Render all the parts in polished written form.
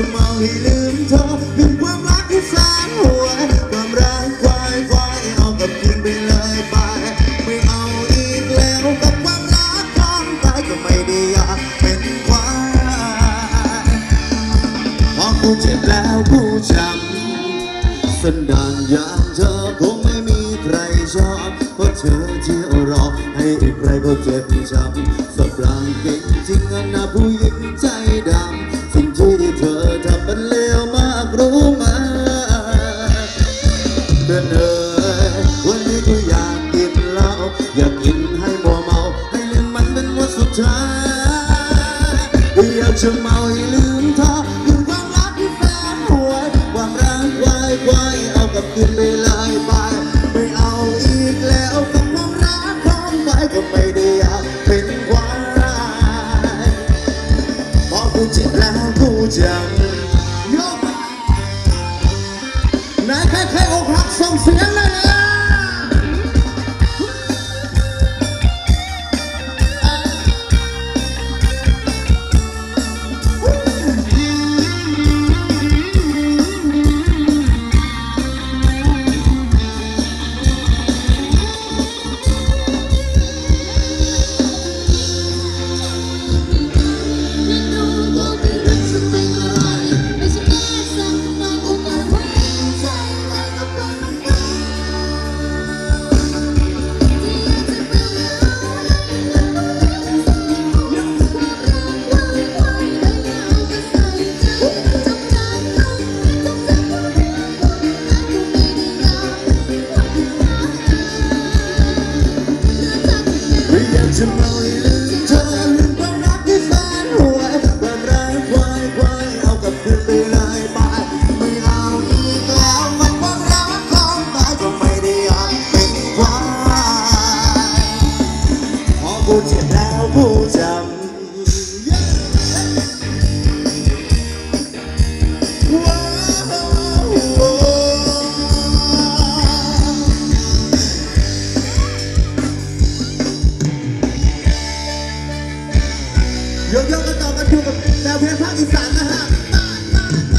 เมาให้ลืมเธอลืมความรักที่แสนหวยความรักควายเอากับคืนไปเลยไปไม่เอาอีกแล้วกับความรักของตายก็ไม่ได้อยากเป็นควายเพราะกูเจ็บแล้วกูช้ำสันดานอย่างเธอคงไม่มีใครชอบเพราะเธอเที่ยวรอให้อีกใครก็เจ็บช้ำสับรางเก่งจริงนะผู้หญิงใจดำสิ่งที่เธอทำมันเลวมากรู้ไหมเพื่อนเอ๋ยวันนี้กูอยากกินเหล้าอยากกินให้มัวเมาให้ลืมมันเป็นวันสุดท้ายอยากจะเมาให้ลืมเธอลืมความรักที่แสนหวยความรักควายเอากับคืนไปเลยไปไม่เอาอีกแล้วกับความรักของไปก็ไม่ได้อยากเป็นควายเพราะกูเจ็บแล้วกูจำยกไหนใครอกหักส่งเสียงเลยนะจะเมาให้ลืมเธอลืมความรักที่แสนหวยความรักควายเอากับคืนไปเลยไปไม่เอาอีกแล้วกับความรักของตายก็ไม่ได้อยากเป็นควายพอกูเจ็บแล้วกูจำเยอะๆกันต่อกันอยู่กับแนวเพลงภาคอีสานนะฮะ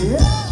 Yeah.